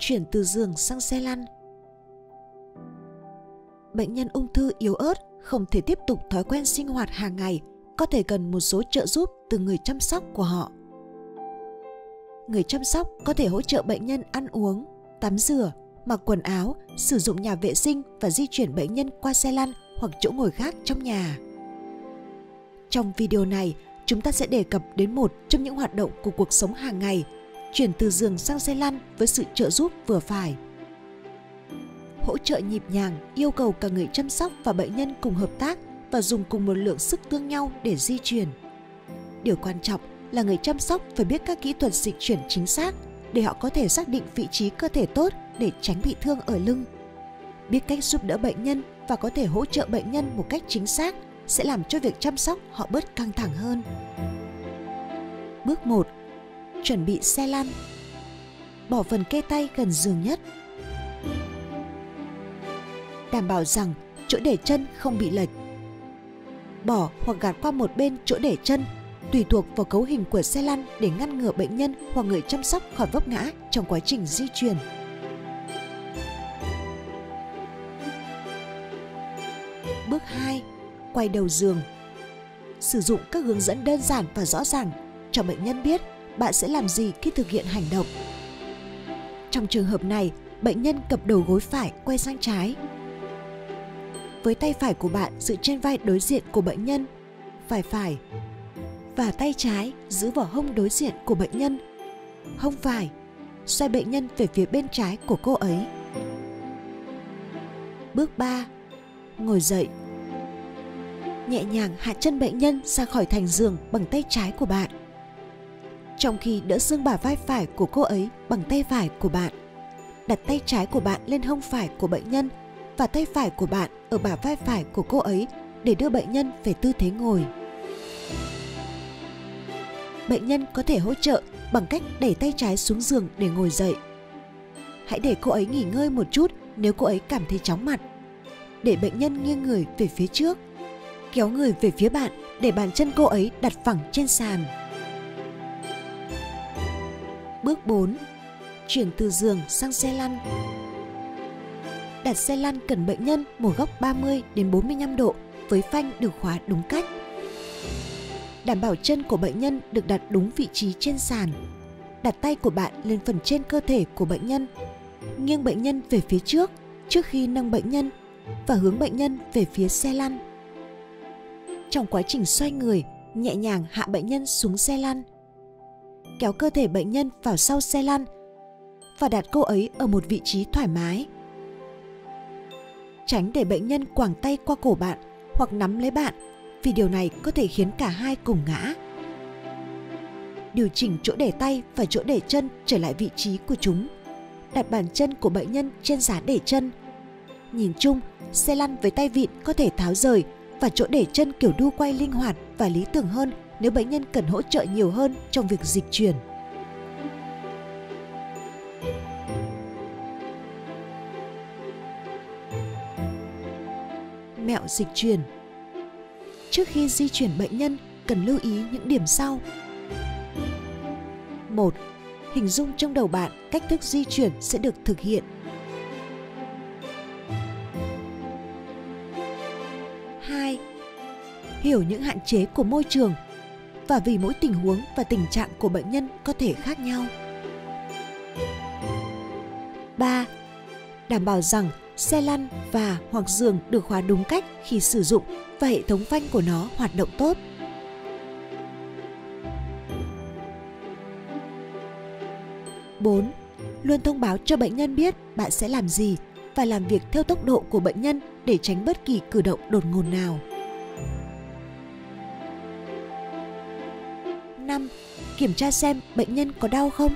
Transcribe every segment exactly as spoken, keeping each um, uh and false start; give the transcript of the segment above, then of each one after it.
Chuyển từ giường sang xe lăn. Bệnh nhân ung thư yếu ớt không thể tiếp tục thói quen sinh hoạt hàng ngày, có thể cần một số trợ giúp từ người chăm sóc của họ. Người chăm sóc có thể hỗ trợ bệnh nhân ăn uống, tắm rửa, mặc quần áo, sử dụng nhà vệ sinh và di chuyển bệnh nhân qua xe lăn hoặc chỗ ngồi khác trong nhà. Trong video này, chúng ta sẽ đề cập đến một trong những hoạt động của cuộc sống hàng ngày, chuyển từ giường sang xe lăn với sự trợ giúp vừa phải. Hỗ trợ nhịp nhàng yêu cầu cả người chăm sóc và bệnh nhân cùng hợp tác và dùng cùng một lượng sức tương nhau để di chuyển. Điều quan trọng là người chăm sóc phải biết các kỹ thuật dịch chuyển chính xác để họ có thể xác định vị trí cơ thể tốt để tránh bị thương ở lưng. Biết cách giúp đỡ bệnh nhân và có thể hỗ trợ bệnh nhân một cách chính xác sẽ làm cho việc chăm sóc họ bớt căng thẳng hơn. Bước một. Chuẩn bị xe lăn. Bỏ phần kê tay gần giường nhất. Đảm bảo rằng chỗ để chân không bị lệch. Bỏ hoặc gạt qua một bên chỗ để chân, tùy thuộc vào cấu hình của xe lăn để ngăn ngừa bệnh nhân hoặc người chăm sóc khỏi vấp ngã trong quá trình di chuyển. Bước hai. Quay đầu giường. Sử dụng các hướng dẫn đơn giản và rõ ràng cho bệnh nhân biết bạn sẽ làm gì khi thực hiện hành động. Trong trường hợp này, bệnh nhân cập đầu gối phải quay sang trái. Với tay phải của bạn giữ trên vai đối diện của bệnh nhân, phải phải, và tay trái giữ vào hông đối diện của bệnh nhân, hông phải, xoay bệnh nhân về phía bên trái của cô ấy. Bước ba. Ngồi dậy. Nhẹ nhàng hạ chân bệnh nhân ra khỏi thành giường bằng tay trái của bạn, trong khi đỡ xương bả vai phải của cô ấy bằng tay phải của bạn. Đặt tay trái của bạn lên hông phải của bệnh nhân và tay phải của bạn ở bả vai phải của cô ấy để đưa bệnh nhân về tư thế ngồi. Bệnh nhân có thể hỗ trợ bằng cách đẩy tay trái xuống giường để ngồi dậy. Hãy để cô ấy nghỉ ngơi một chút nếu cô ấy cảm thấy chóng mặt. Để bệnh nhân nghiêng người về phía trước. Kéo người về phía bạn để bàn chân cô ấy đặt phẳng trên sàn. Bước bốn. Chuyển từ giường sang xe lăn. Đặt xe lăn cần bệnh nhân một góc ba mươi đến bốn mươi lăm độ với phanh được khóa đúng cách. Đảm bảo chân của bệnh nhân được đặt đúng vị trí trên sàn. Đặt tay của bạn lên phần trên cơ thể của bệnh nhân. Nghiêng bệnh nhân về phía trước trước khi nâng bệnh nhân và hướng bệnh nhân về phía xe lăn. Trong quá trình xoay người, nhẹ nhàng hạ bệnh nhân xuống xe lăn. Kéo cơ thể bệnh nhân vào sau xe lăn và đặt cô ấy ở một vị trí thoải mái. Tránh để bệnh nhân quàng tay qua cổ bạn hoặc nắm lấy bạn, vì điều này có thể khiến cả hai cùng ngã. Điều chỉnh chỗ để tay và chỗ để chân trở lại vị trí của chúng. Đặt bàn chân của bệnh nhân trên giá để chân. Nhìn chung, xe lăn với tay vịn có thể tháo rời và chỗ để chân kiểu đu quay linh hoạt và lý tưởng hơn nếu bệnh nhân cần hỗ trợ nhiều hơn trong việc dịch chuyển. Mẹo dịch chuyển. Trước khi di chuyển bệnh nhân, cần lưu ý những điểm sau. một. Hình dung trong đầu bạn cách thức di chuyển sẽ được thực hiện. hai. Hiểu những hạn chế của môi trường và vì mỗi tình huống và tình trạng của bệnh nhân có thể khác nhau. ba. Đảm bảo rằng xe lăn và hoặc giường được khóa đúng cách khi sử dụng và hệ thống phanh của nó hoạt động tốt. bốn. Luôn thông báo cho bệnh nhân biết bạn sẽ làm gì và làm việc theo tốc độ của bệnh nhân để tránh bất kỳ cử động đột ngột nào. năm. Kiểm tra xem bệnh nhân có đau không.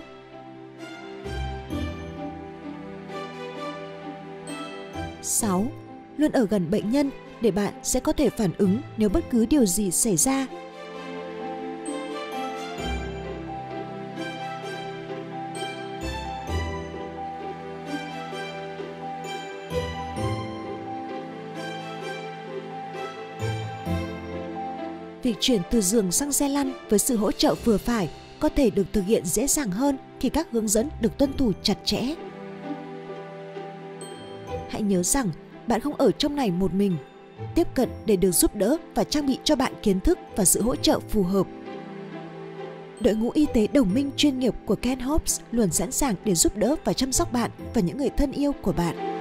sáu. Luôn ở gần bệnh nhân để bạn sẽ có thể phản ứng nếu bất cứ điều gì xảy ra. Việc chuyển từ giường sang xe lăn với sự hỗ trợ vừa phải có thể được thực hiện dễ dàng hơn khi các hướng dẫn được tuân thủ chặt chẽ. hãy nhớ rằng bạn không ở trong này một mình. Tiếp cận để được giúp đỡ và trang bị cho bạn kiến thức và sự hỗ trợ phù hợp. Đội ngũ y tế đồng minh chuyên nghiệp của Ken Hopes luôn sẵn sàng để giúp đỡ và chăm sóc bạn và những người thân yêu của bạn.